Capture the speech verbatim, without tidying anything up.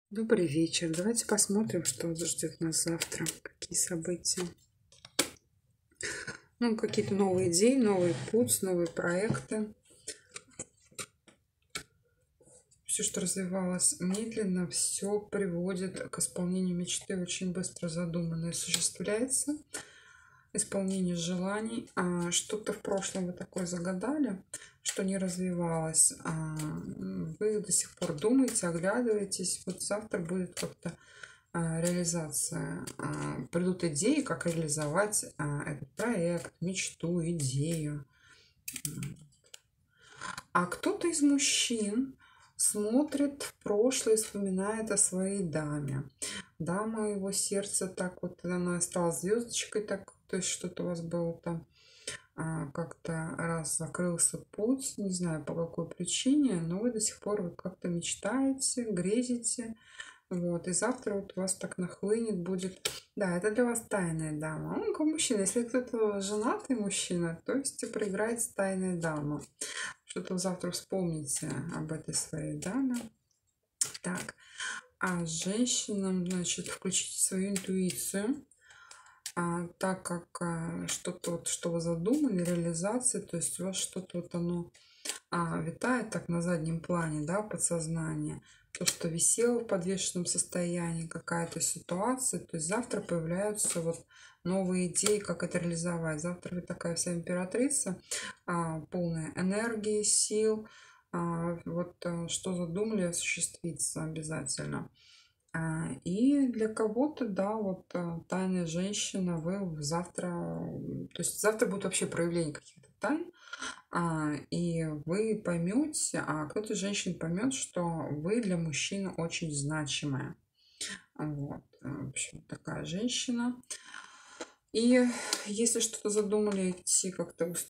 Добрый вечер. Давайте посмотрим, что ждет нас завтра. Какие события. Ну, какие-то новые идеи, новый путь, новые проекты. Все, что развивалось медленно, все приводит к исполнению мечты. Очень быстро задуманное осуществляется. Исполнение желаний. А что-то в прошлом вы такое загадали, что не развивалось. А вы до сих пор думаете, оглядываетесь. Вот завтра будет как-то реализация. Придут идеи, как реализовать этот проект, мечту, идею. А кто-то из мужчин смотрит в прошлое и вспоминает о своей даме. Дама его сердца, так вот она стала звездочкой, так, то есть что-то у вас было там, как-то раз закрылся путь, не знаю по какой причине, но вы до сих пор вот как-то мечтаете, грезите. Вот, и завтра вот у вас так нахлынет будет. Да, это для вас тайная дама. Он как мужчина. Если кто-то женатый мужчина, то есть проиграется тайная дама. Что-то завтра вспомните об этой своей даме. Так, а женщинам, значит, включите свою интуицию. А, так как а, что-то вот, что вы задумали, реализация, то есть у вас что-то вот оно а, витает так на заднем плане, да, подсознание, то, что висело в подвешенном состоянии, какая-то ситуация, то есть завтра появляются вот новые идеи, как это реализовать. Завтра вы такая вся императрица, а, полная энергии, сил, а, вот а, что задумали, осуществится обязательно. А, И для кого-то, да, вот а, тайная женщина, вы завтра, то есть завтра будет вообще проявление каких-то тайн, а, и вы поймете, а кто-то из женщин поймет, что вы для мужчины очень значимая. Вот, в общем, такая женщина. И если что-то задумали идти как-то